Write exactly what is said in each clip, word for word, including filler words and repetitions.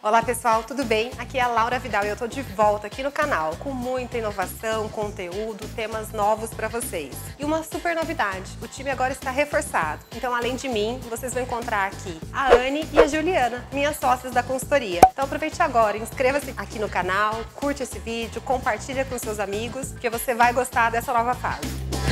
Olá pessoal, tudo bem? Aqui é a Laura Vidal e eu tô de volta aqui no canal com muita inovação, conteúdo, temas novos para vocês. E uma super novidade, o time agora está reforçado. Então, além de mim, vocês vão encontrar aqui a Anne e a Juliana, minhas sócias da consultoria. Então aproveite agora, inscreva-se aqui no canal, curte esse vídeo, compartilha com seus amigos, porque você vai gostar dessa nova fase.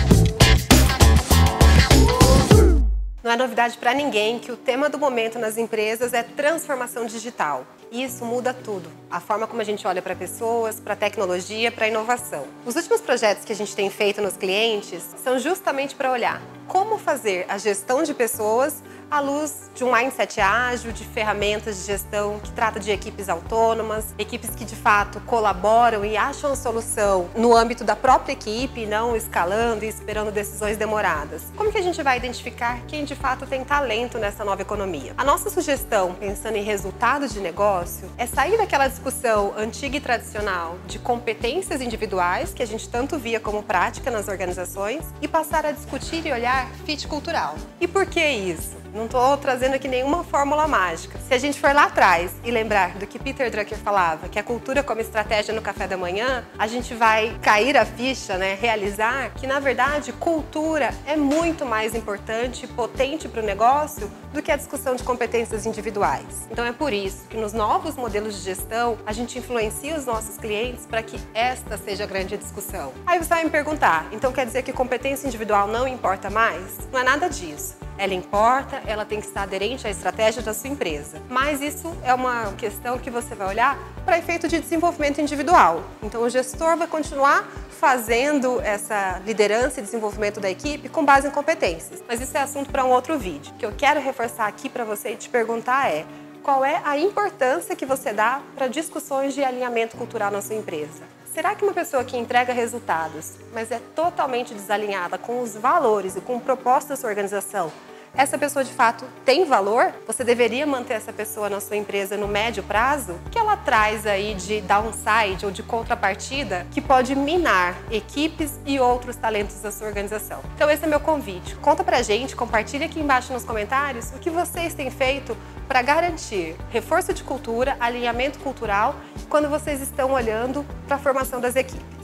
Não é novidade para ninguém que o tema do momento nas empresas é transformação digital. E isso muda tudo. A forma como a gente olha para pessoas, para tecnologia, para inovação. Os últimos projetos que a gente tem feito nos clientes são justamente para olhar como fazer a gestão de pessoas à luz de um mindset ágil, de ferramentas de gestão que trata de equipes autônomas, equipes que de fato colaboram e acham a solução no âmbito da própria equipe, não escalando e esperando decisões demoradas. Como que a gente vai identificar quem de fato tem talento nessa nova economia? A nossa sugestão, pensando em resultado de negócio, é sair daquela discussão antiga e tradicional de competências individuais, que a gente tanto via como prática nas organizações, e passar a discutir e olhar fit cultural. E por que isso? Não estou trazendo aqui nenhuma fórmula mágica. Se a gente for lá atrás e lembrar do que Peter Drucker falava, que a cultura como estratégia no café da manhã, a gente vai cair a ficha, né, realizar que, na verdade, cultura é muito mais importante e potente para o negócio do que a discussão de competências individuais. Então é por isso que nos novos modelos de gestão, a gente influencia os nossos clientes para que esta seja a grande discussão. Aí você vai me perguntar, então quer dizer que competência individual não importa mais? Não é nada disso. Ela importa, ela tem que estar aderente à estratégia da sua empresa. Mas isso é uma questão que você vai olhar para efeito de desenvolvimento individual. Então o gestor vai continuar fazendo essa liderança e desenvolvimento da equipe com base em competências. Mas isso é assunto para um outro vídeo. O que eu quero reforçar aqui para você e te perguntar é: qual é a importância que você dá para discussões de alinhamento cultural na sua empresa? Será que uma pessoa que entrega resultados, mas é totalmente desalinhada com os valores e com o propósito da sua organização, essa pessoa de fato tem valor? Você deveria manter essa pessoa na sua empresa no médio prazo? O que ela traz aí de downside ou de contrapartida que pode minar equipes e outros talentos da sua organização? Então esse é meu convite. Conta pra gente, compartilha aqui embaixo nos comentários o que vocês têm feito para garantir reforço de cultura, alinhamento cultural, quando vocês estão olhando para a formação das equipes.